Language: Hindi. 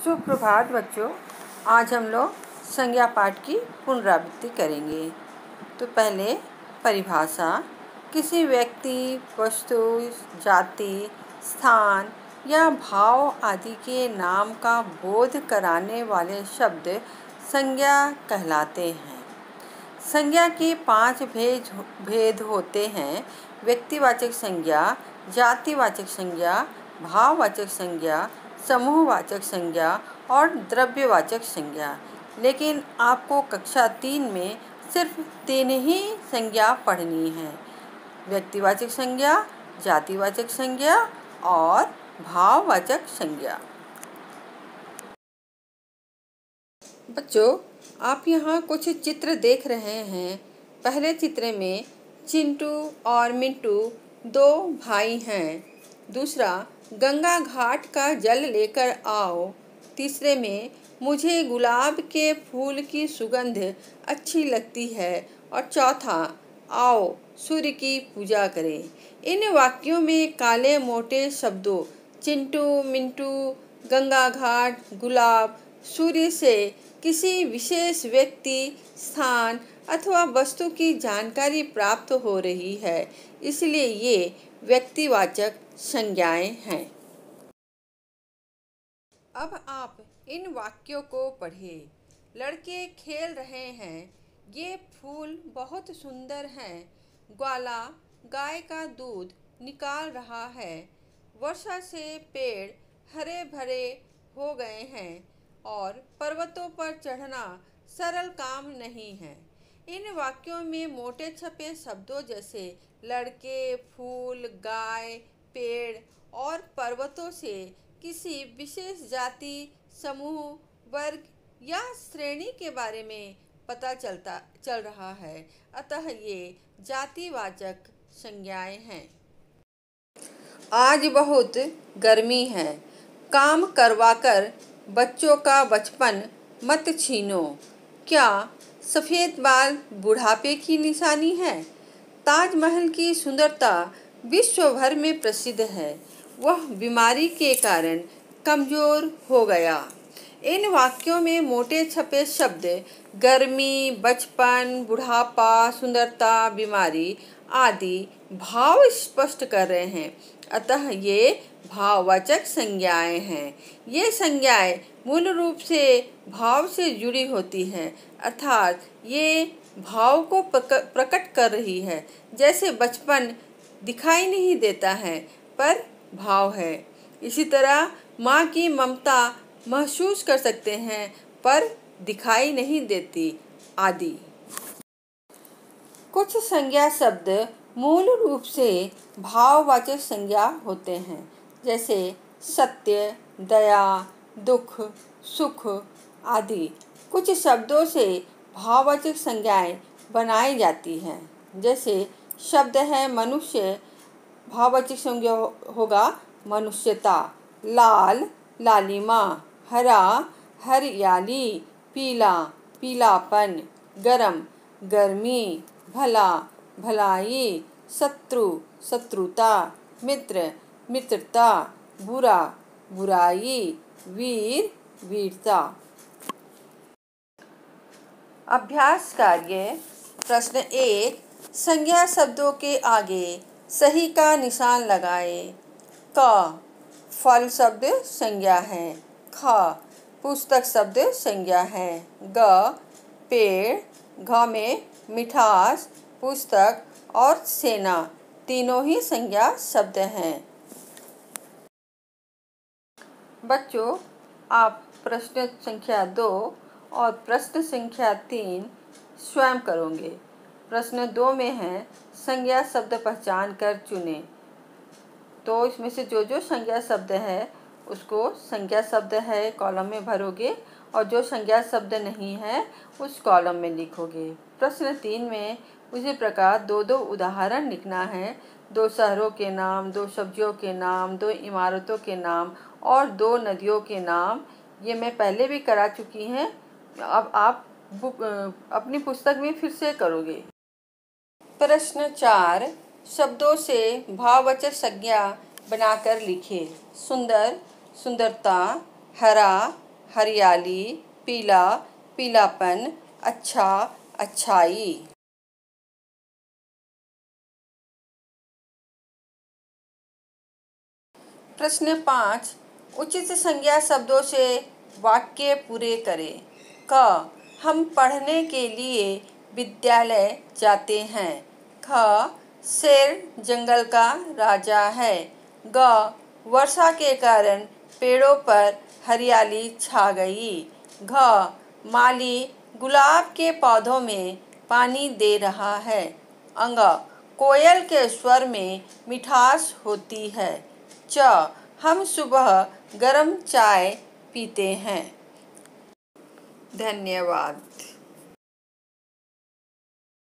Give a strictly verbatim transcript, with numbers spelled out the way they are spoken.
सुप्रभात बच्चों। आज हम लोग संज्ञा पाठ की पुनरावृत्ति करेंगे। तो पहले परिभाषा: किसी व्यक्ति, वस्तु, जाति, स्थान या भाव आदि के नाम का बोध कराने वाले शब्द संज्ञा कहलाते हैं। संज्ञा के पांच भेद भेद होते हैं: व्यक्तिवाचक संज्ञा, जातिवाचक संज्ञा, भाववाचक संज्ञा, समूहवाचक संज्ञा और द्रव्यवाचक संज्ञा। लेकिन आपको कक्षा तीन में सिर्फ तीन ही संज्ञा पढ़नी है: व्यक्तिवाचक संज्ञा, जातिवाचक संज्ञा और भाववाचक संज्ञा। बच्चों, आप यहाँ कुछ चित्र देख रहे हैं। पहले चित्र में चिंटू और मिंटू दो भाई हैं। दूसरा, गंगा घाट का जल लेकर आओ। तीसरे में, मुझे गुलाब के फूल की सुगंध अच्छी लगती है। और चौथा, आओ सूर्य की पूजा करें। इन वाक्यों में काले मोटे शब्दों चिंटू, मिंटू, गंगा घाट, गुलाब, सूर्य से किसी विशेष व्यक्ति, स्थान अथवा वस्तु की जानकारी प्राप्त हो रही है, इसलिए ये व्यक्तिवाचक संज्ञाएं हैं। अब आप इन वाक्यों को पढ़िए। लड़के खेल रहे हैं। ये फूल बहुत सुंदर हैं। ग्वाला गाय का दूध निकाल रहा है। वर्षा से पेड़ हरे भरे हो गए हैं और पर्वतों पर चढ़ना सरल काम नहीं है। इन वाक्यों में मोटे छपे शब्दों जैसे लड़के, फूल, गाय, पेड़ और पर्वतों से किसी विशेष जाति, समूह, वर्ग या श्रेणी के बारे में पता चलता चल रहा है, अतः ये जातिवाचक संज्ञाएं हैं। आज बहुत गर्मी है। काम करवाकर बच्चों का बचपन मत छीनो। क्या सफ़ेद बाल बुढ़ापे की निशानी है? ताजमहल की सुंदरता विश्व भर में प्रसिद्ध है। वह बीमारी के कारण कमज़ोर हो गया। इन वाक्यों में मोटे छपे शब्द गर्मी, बचपन, बुढ़ापा, सुंदरता, बीमारी आदि भाव स्पष्ट कर रहे हैं, अतः ये भाववाचक संज्ञाएं हैं। ये संज्ञाएं मूल रूप से भाव से जुड़ी होती हैं, अर्थात ये भाव को प्रकट कर रही है। जैसे बचपन दिखाई नहीं देता है पर भाव है, इसी तरह माँ की ममता महसूस कर सकते हैं पर दिखाई नहीं देती आदि। कुछ संज्ञा शब्द मूल रूप से भाववाचक संज्ञा होते हैं, जैसे सत्य, दया, दुख, सुख आदि। कुछ शब्दों से भाववाचक संज्ञाएं बनाई जाती हैं, जैसे शब्द है मनुष्य, भाववाचक संज्ञा होगा मनुष्यता। लाल, लालिमा। हरा, हरियाली। पीला, पीलापन। गरम, गर्मी। भला, भलाई। शत्रु, शत्रुता। मित्र, मित्रता। बुरा, बुराई। वीर, वीरता। अभ्यास कार्य प्रश्न एक, संज्ञा शब्दों के आगे सही का निशान लगाएं। क, फल शब्द संज्ञा है। ख, पुस्तक शब्द संज्ञा है। ग, पेड़। घ में मिठास, पुस्तक और सेना तीनों ही संज्ञा शब्द हैं। बच्चों, आप प्रश्न संख्या दो और प्रश्न संख्या तीन स्वयं करोगे। प्रश्न दो में है संज्ञा शब्द पहचान कर चुनें। तो इसमें से जो जो संज्ञा शब्द है उसको संज्ञा शब्द है कॉलम में भरोगे और जो संज्ञा शब्द नहीं है उस कॉलम में लिखोगे। प्रश्न तीन में उसी प्रकार दो दो उदाहरण लिखना है। दो शहरों के नाम, दो सब्जियों के नाम, दो इमारतों के नाम और दो नदियों के नाम। ये मैं पहले भी करा चुकी हैं, अब आप बुक अपनी पुस्तक में फिर से करोगे। प्रश्न चार, शब्दों से भाववाचक संज्ञा बनाकर लिखें। सुंदर, सुंदरता। हरा, हरियाली, पीला, पीलापन, अच्छा, अच्छाई। प्रश्न पाँच, उचित संज्ञा शब्दों से वाक्य पूरे करें। क, हम पढ़ने के लिए विद्यालय जाते हैं। ख, शेर जंगल का राजा है। ग, वर्षा के कारण पेड़ों पर हरियाली छा गई। घ, माली गुलाब के पौधों में पानी दे रहा है। अंग, कोयल के स्वर में मिठास होती है। च, हम सुबह गर्म चाय पीते हैं। धन्यवाद।